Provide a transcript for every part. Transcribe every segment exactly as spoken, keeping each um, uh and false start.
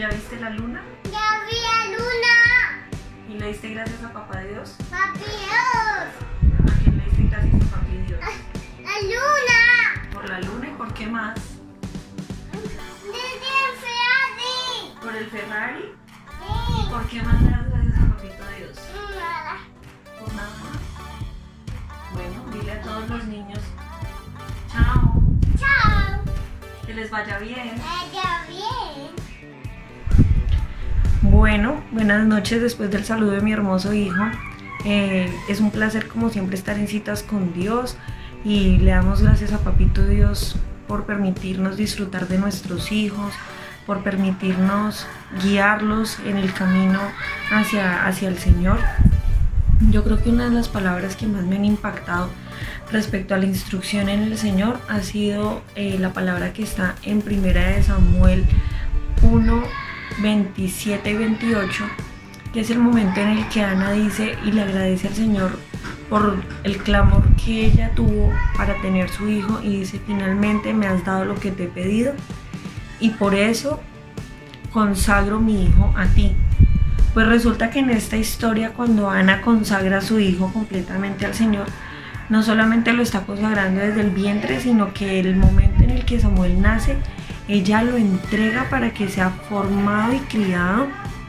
¿Ya viste la luna? Ya vi la luna. ¿Y le diste gracias a Papá Dios? Papi Dios. ¿A quién le diste gracias a Papi Dios? La luna. ¿Por la luna y por qué más? Desde el Ferrari. ¿Por el Ferrari? Sí. ¿Por qué más le das gracias a Papito Dios? Nada. Por nada más. Bueno, dile a todos los niños, chao, Chao. que les vaya bien. Vaya bien. Bueno, buenas noches después del saludo de mi hermoso hijo. Eh, es un placer como siempre estar en citas con Dios y le damos gracias a Papito Dios por permitirnos disfrutar de nuestros hijos, por permitirnos guiarlos en el camino hacia, hacia el Señor. Yo creo que una de las palabras que más me han impactado respecto a la instrucción en el Señor ha sido eh, la palabra que está en Primera de Samuel uno, veintisiete y veintiocho, que es el momento en el que Ana dice y le agradece al Señor por el clamor que ella tuvo para tener su hijo y dice: finalmente me has dado lo que te he pedido y por eso consagro mi hijo a ti. Pues resulta que en esta historia, cuando Ana consagra a su hijo completamente al Señor, no solamente lo está consagrando desde el vientre, sino que el momento en el que Samuel nace, ella lo entrega para que sea formado y criado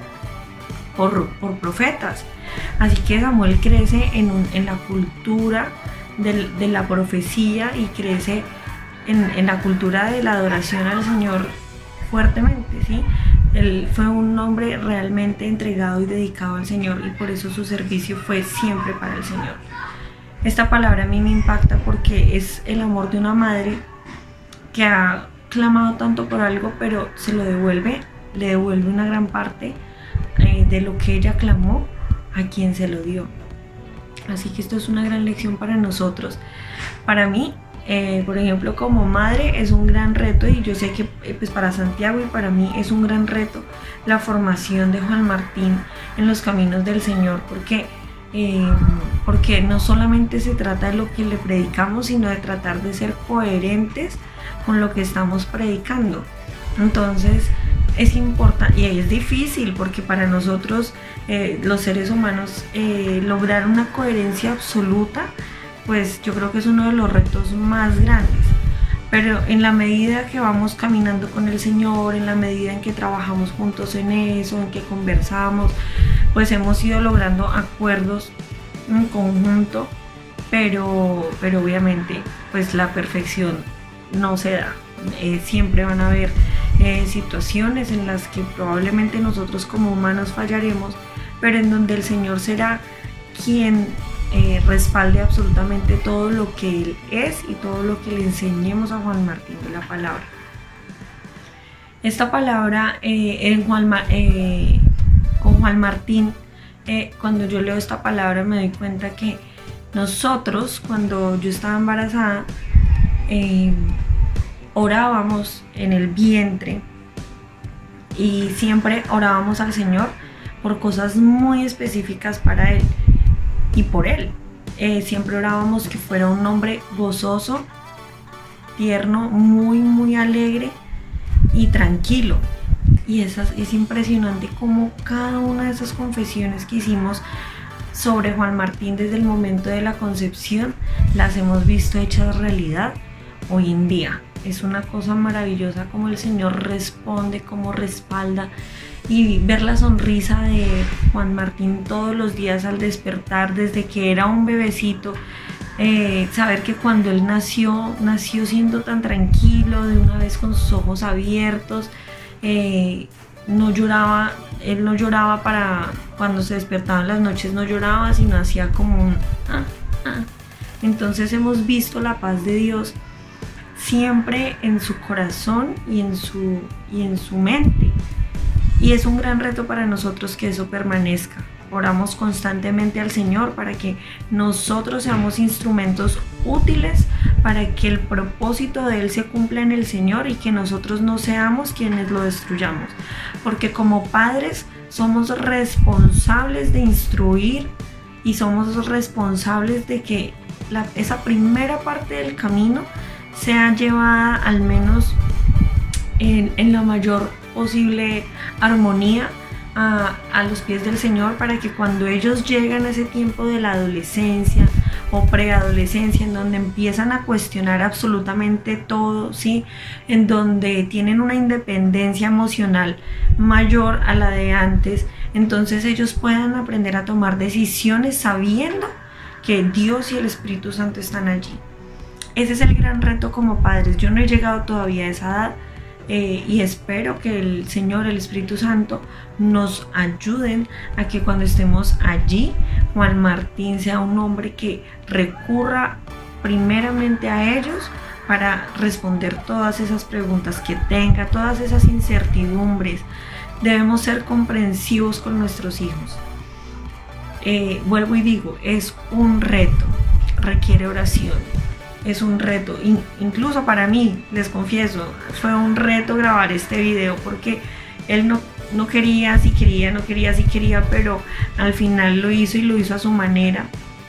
por, por profetas. Así que Samuel crece en, un, en la cultura de, de la profecía y crece en, en la cultura de la adoración al Señor fuertemente, ¿sí? Él fue un hombre realmente entregado y dedicado al Señor y por eso su servicio fue siempre para el Señor. Esta palabra a mí me impacta porque es el amor de una madre que ha clamado tanto por algo, pero se lo devuelve, le devuelve una gran parte eh, de lo que ella clamó a quien se lo dio. Así que esto es una gran lección para nosotros. Para mí, eh, por ejemplo, como madre es un gran reto, y yo sé que eh, pues para Santiago y para mí es un gran reto la formación de Juan Martín en los caminos del Señor, porque Eh, porque no solamente se trata de lo que le predicamos, sino de tratar de ser coherentes con lo que estamos predicando. Entonces es importante y es difícil porque para nosotros eh, los seres humanos eh, lograr una coherencia absoluta, pues yo creo que es uno de los retos más grandes. Pero en la medida que vamos caminando con el Señor, en la medida en que trabajamos juntos en eso, en que conversamos, pues hemos ido logrando acuerdos en conjunto, pero, pero obviamente pues la perfección no se da. Eh, siempre van a haber eh, situaciones en las que probablemente nosotros como humanos fallaremos, pero en donde el Señor será quien eh, respalde absolutamente todo lo que Él es y todo lo que le enseñemos a Juan Martín de la palabra. Esta palabra eh, en Juan Martín eh, con Juan Martín, eh, cuando yo leo esta palabra me doy cuenta que nosotros, cuando yo estaba embarazada, eh, orábamos en el vientre y siempre orábamos al Señor por cosas muy específicas para Él y por Él. Eh, siempre orábamos que fuera un hombre gozoso, tierno, muy muy alegre y tranquilo. Y es, es impresionante cómo cada una de esas confesiones que hicimos sobre Juan Martín desde el momento de la concepción las hemos visto hechas realidad hoy en día. Es una cosa maravillosa cómo el Señor responde, cómo respalda, y ver la sonrisa de Juan Martín todos los días al despertar desde que era un bebecito. Eh, saber que cuando él nació, nació siendo tan tranquilo, de una vez con sus ojos abiertos. Eh, no lloraba, él no lloraba para cuando se despertaba en las noches, no lloraba, sino hacía como un ah, ah. Entonces hemos visto la paz de Dios siempre en su corazón y en su, y en su mente, y es un gran reto para nosotros que eso permanezca. Oramos constantemente al Señor para que nosotros seamos instrumentos útiles para que el propósito de Él se cumpla en el Señor y que nosotros no seamos quienes lo destruyamos. Porque como padres somos responsables de instruir y somos responsables de que la, esa primera parte del camino sea llevada al menos en, en la mayor posible armonía a, a los pies del Señor, para que cuando ellos llegan a ese tiempo de la adolescencia o preadolescencia, en donde empiezan a cuestionar absolutamente todo, ¿sí? En donde tienen una independencia emocional mayor a la de antes, entonces ellos puedan aprender a tomar decisiones sabiendo que Dios y el Espíritu Santo están allí. Ese es el gran reto como padres. Yo no he llegado todavía a esa edad, eh, y espero que el Señor, el Espíritu Santo, nos ayuden a que cuando estemos allí, Juan Martín sea un hombre que recurra primeramente a ellos para responder todas esas preguntas que tenga, todas esas incertidumbres. Debemos ser comprensivos con nuestros hijos. Eh, vuelvo y digo, es un reto, requiere oración, es un reto. In, incluso para mí, les confieso, fue un reto grabar este video, porque él no, no quería, si quería, no quería, si quería, pero al final lo hizo y lo hizo a su manera.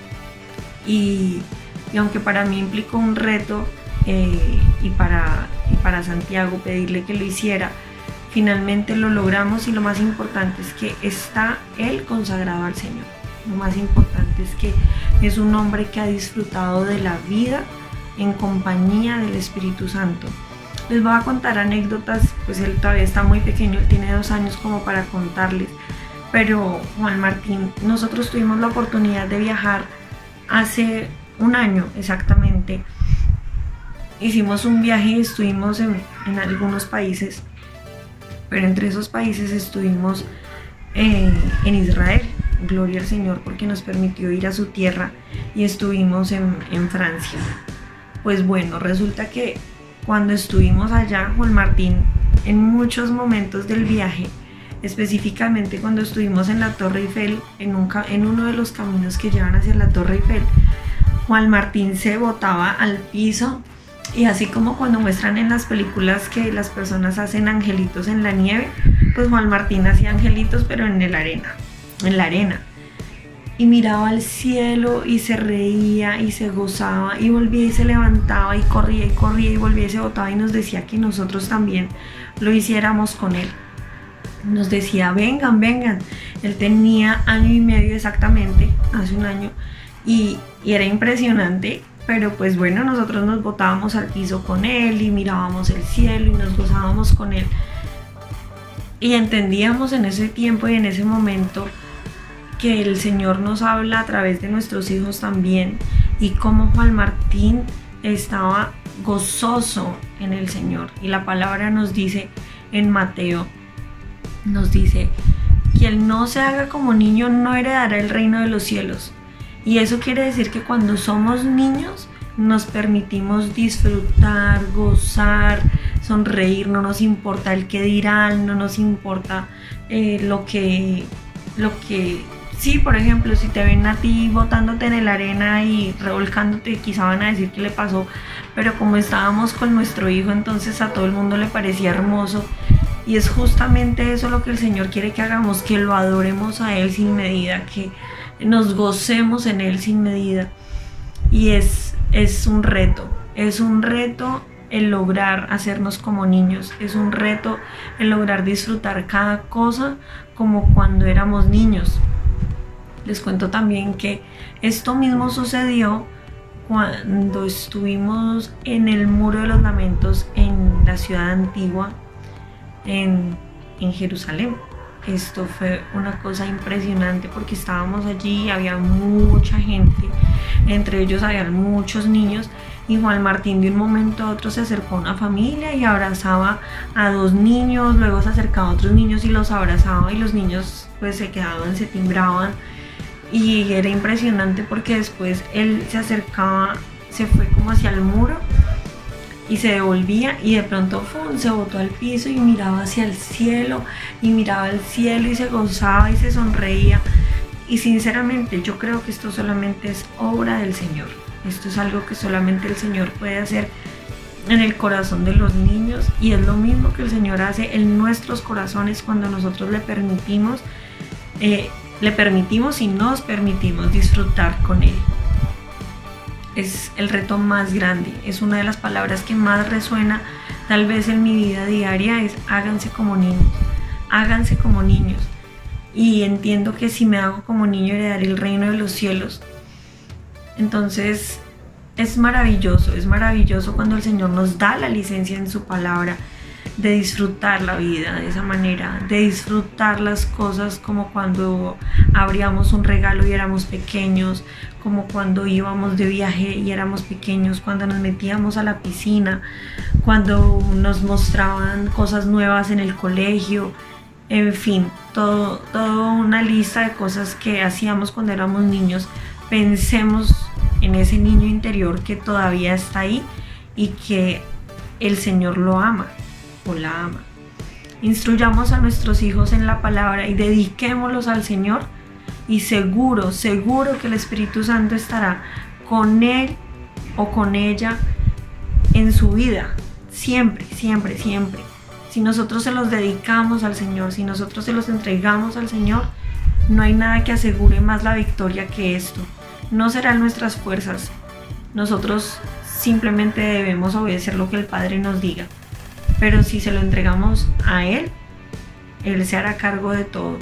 Y, y aunque para mí implicó un reto, eh, y, para, y para Santiago pedirle que lo hiciera, finalmente lo logramos, y lo más importante es que está él consagrado al Señor. Lo más importante es que es un hombre que ha disfrutado de la vida en compañía del Espíritu Santo. Les voy a contar anécdotas, pues él todavía está muy pequeño, él tiene dos años como para contarles, pero Juan Martín, nosotros tuvimos la oportunidad de viajar hace un año exactamente. Hicimos un viaje y estuvimos en, en algunos países, pero entre esos países estuvimos eh, en Israel. Gloria al Señor, porque nos permitió ir a su tierra, y estuvimos en, en Francia. Pues bueno, resulta que cuando estuvimos allá, Juan Martín, en muchos momentos del viaje, específicamente cuando estuvimos en la Torre Eiffel, en, un, en uno de los caminos que llevan hacia la Torre Eiffel, Juan Martín se botaba al piso, y así como cuando muestran en las películas que las personas hacen angelitos en la nieve, pues Juan Martín hacía angelitos pero en la arena, en la arena, y miraba al cielo y se reía y se gozaba, y volvía y se levantaba y corría y corría y volvía y se botaba, y nos decía que nosotros también lo hiciéramos con él. Nos decía, vengan, vengan. Él tenía año y medio exactamente, hace un año, y, y era impresionante. Pero pues bueno, nosotros nos botábamos al piso con él y mirábamos el cielo y nos gozábamos con él, y entendíamos en ese tiempo y en ese momento que el Señor nos habla a través de nuestros hijos también, y cómo Juan Martín estaba gozoso en el Señor. Y la palabra nos dice en Mateo, nos dice, quien no se haga como niño no heredará el reino de los cielos. Y eso quiere decir que cuando somos niños nos permitimos disfrutar, gozar, sonreír, no nos importa el que dirán, no nos importa eh, lo que, lo que, sí, por ejemplo, si te ven a ti botándote en la arena y revolcándote, quizá van a decir qué le pasó, pero como estábamos con nuestro hijo, entonces a todo el mundo le parecía hermoso. Y es justamente eso lo que el Señor quiere que hagamos, que lo adoremos a Él sin medida, que nos gocemos en Él sin medida. Y es, es un reto, es un reto el lograr hacernos como niños, es un reto el lograr disfrutar cada cosa como cuando éramos niños. Les cuento también que esto mismo sucedió cuando estuvimos en el Muro de los Lamentos en la ciudad antigua, en, en Jerusalén. Esto fue una cosa impresionante porque estábamos allí y había mucha gente, entre ellos había muchos niños, y Juan Martín de un momento a otro se acercó a una familia y abrazaba a dos niños, luego se acercaba a otros niños y los abrazaba, y los niños pues se quedaban, se timbraban, y era impresionante porque después él se acercaba, se fue como hacia el muro y se devolvía, y de pronto ¡fum!, se botó al piso y miraba hacia el cielo y miraba el cielo y se gozaba y se sonreía. Y sinceramente yo creo que esto solamente es obra del Señor, esto es algo que solamente el Señor puede hacer en el corazón de los niños, y es lo mismo que el Señor hace en nuestros corazones cuando nosotros le permitimos eh, le permitimos y nos permitimos disfrutar con Él. Es el reto más grande, es una de las palabras que más resuena Tal vez en mi vida diaria es háganse como niños, háganse como niños. Y entiendo que si me hago como niño heredaré el reino de los cielos. Entonces es maravilloso, es maravilloso cuando el Señor nos da la licencia en su palabra de disfrutar la vida de esa manera, de disfrutar las cosas como cuando abríamos un regalo y éramos pequeños, como cuando íbamos de viaje y éramos pequeños, cuando nos metíamos a la piscina, cuando nos mostraban cosas nuevas en el colegio, en fin, todo, toda una lista de cosas que hacíamos cuando éramos niños. Pensemos en ese niño interior que todavía está ahí y que el Señor lo ama o la ama. Instruyamos a nuestros hijos en la palabra y dediquémoslos al Señor, y seguro, seguro que el Espíritu Santo estará con él o con ella en su vida, siempre, siempre, siempre. Si nosotros se los dedicamos al Señor, si nosotros se los entregamos al Señor, no hay nada que asegure más la victoria que esto. No serán nuestras fuerzas. Nosotros simplemente debemos obedecer lo que el Padre nos diga. Pero si se lo entregamos a Él, Él se hará cargo de todo.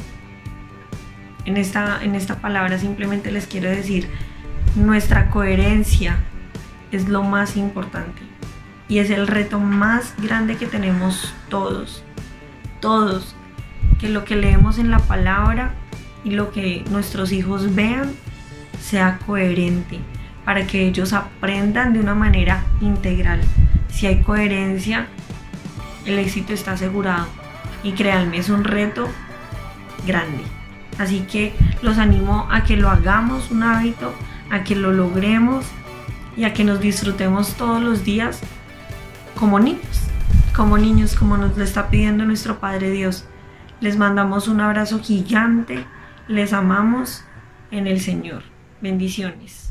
En esta, en esta palabra simplemente les quiero decir, nuestra coherencia es lo más importante. Y es el reto más grande que tenemos todos, todos, que lo que leemos en la palabra y lo que nuestros hijos vean sea coherente, para que ellos aprendan de una manera integral. Si hay coherencia, el éxito está asegurado, y créanme, es un reto grande. Así que los animo a que lo hagamos un hábito, a que lo logremos y a que nos disfrutemos todos los días como niños, como niños, como nos lo está pidiendo nuestro Padre Dios. Les mandamos un abrazo gigante, les amamos en el Señor. Bendiciones.